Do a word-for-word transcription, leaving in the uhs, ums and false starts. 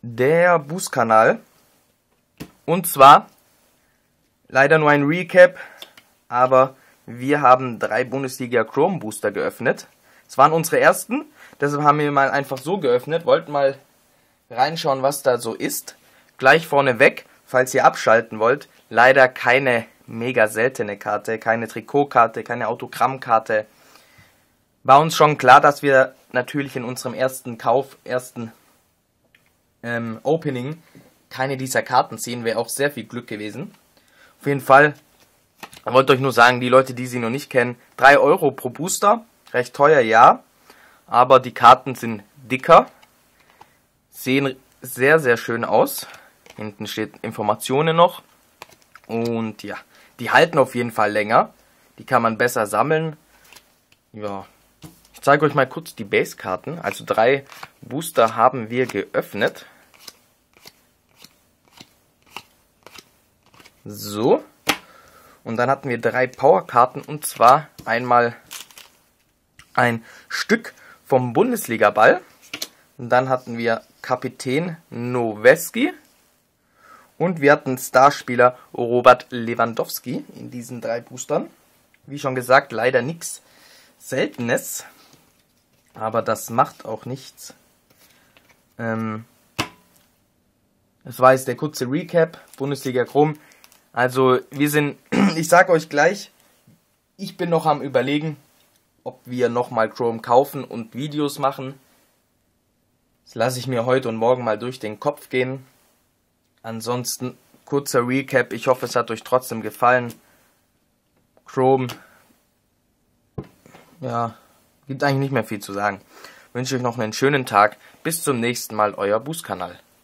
der Boost-Kanal. Und zwar leider nur ein Recap, aber wir haben drei Bundesliga Chrome Booster geöffnet. Es waren unsere ersten, deshalb haben wir mal einfach so geöffnet, wollten mal reinschauen, was da so ist. Gleich vorneweg, falls ihr abschalten wollt, leider keine mega seltene Karte, keine Trikotkarte, keine Autogrammkarte. War uns schon klar, dass wir natürlich in unserem ersten Kauf, ersten ähm, Opening keine dieser Karten ziehen, wäre auch sehr viel Glück gewesen. Auf jeden Fall, ich wollte euch nur sagen, die Leute, die sie noch nicht kennen, drei Euro pro Booster, recht teuer, ja, aber die Karten sind dicker, sehen sehr, sehr schön aus. Hinten steht Informationen noch und ja, die halten auf jeden Fall länger, die kann man besser sammeln. Ja, ich zeige euch mal kurz die Base-Karten, also drei Booster haben wir geöffnet. So, und dann hatten wir drei Powerkarten und zwar einmal ein Stück vom Bundesliga-Ball. Und dann hatten wir Kapitän Noweski und wir hatten Starspieler Robert Lewandowski in diesen drei Boostern. Wie schon gesagt, leider nichts Seltenes, aber das macht auch nichts. Ähm, das war jetzt der kurze Recap, Bundesliga Chrome. Also wir sind, ich sage euch gleich, ich bin noch am Überlegen, ob wir nochmal Chrome kaufen und Videos machen. Das lasse ich mir heute und morgen mal durch den Kopf gehen. Ansonsten kurzer Recap, ich hoffe es hat euch trotzdem gefallen. Chrome, ja, gibt eigentlich nicht mehr viel zu sagen. Ich wünsche euch noch einen schönen Tag. Bis zum nächsten Mal, euer Boost-Kanal.